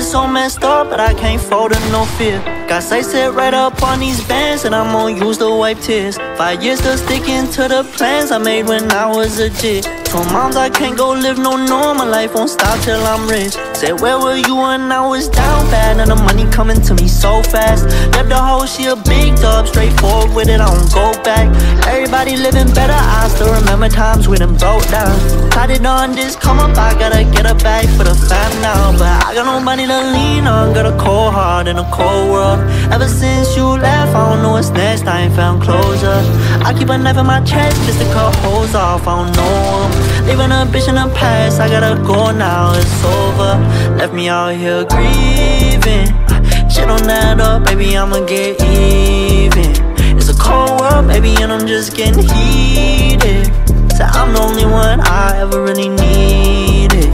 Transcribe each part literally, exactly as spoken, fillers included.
so messed up, but I can't fold to no fear. Got sights set right up on these bands, and I'm gonna use to wipe tears. Five years still sticking to the plans I made when I was a kid. Told moms I can't go live no normal life, won't stop till I'm rich. Said where were you when I was down bad, and the money coming to me so fast. Left the hoe, she a big dub, straightforward with it, I don't go back. Everybody living better, I still remember times we done broke down. Tried it on this come up, I gotta get a bag for the fam now. But I got nobody to lean on, got a cold heart in a cold world. Ever since you left, I don't know what's next, I ain't found closure. I keep a knife in my chest just to cut holes off, I don't know them. Leaving a bitch in the past, I gotta go now, it's over. Left me out here grieving. Shit don't add up, baby, I'ma get even. It's a cold world, baby, and I'm just getting heated. So I'm the only one I ever really needed.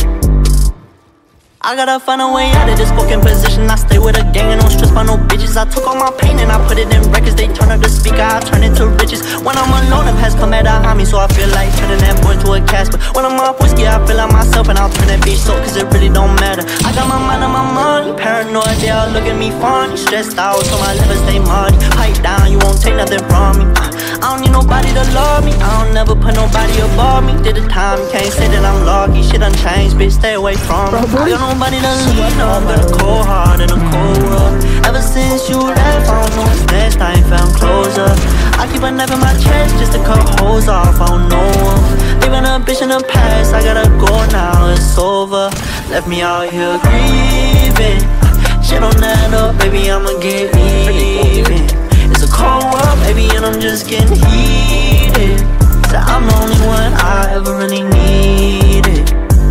I gotta find a way out of this fucking position. I stay with a gang and don't stress by no bitches. I took all my pain and I put it in records. They turn up the speaker, I turn it to riches. When I'm alone, the past come at a homie, so I feel like turning that boy into a Casper. When I'm off whiskey, I feel like myself, and I'll turn that bitch so, cause it really don't matter. I got my mind on my money, paranoid, they all look at me funny. Stressed out, so my liver stay muddy. Pipe down, you won't take nothing from me. uh, I don't need nobody to love me, I don't never put nobody above me. Did the time, you can't say that I'm lucky. Shit done changed, bitch, stay away from me. I got nobody to lean on, got a cold heart in a cold world. Ever since you left, I don't know what's next, I ain't found closure. I keep a knife in my chest just to cut holes off, I don't know them. Leaving a bitch in the past, I gotta go now, it's over. Left me out here grieving. Shit don't add up, baby, I'ma get even. It's a cold world, baby, and I'm just getting heated. So I'm the only one I ever really needed.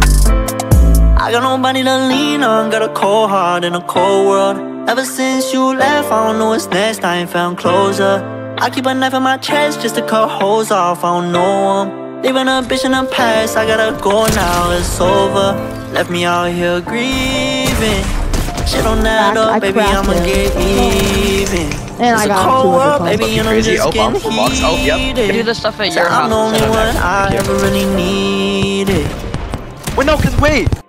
I got nobody to lean on, got a cold heart in a cold world. Ever since you left, I don't know what's next, I ain't found closure. I keep a knife in my chest just to cut holes off, I don't know them. Leaving a bitch in the past, I gotta go now, it's over. Left me out here grieving. Shit don't add up, baby, I'ma get even. And it's I a got cold world, points. baby, and I'm Crazy. just Oh, getting box, box. Oh, yep. heated. Do the stuff at So your I'm house. the only one I ever really needed. Wait, no, cause wait.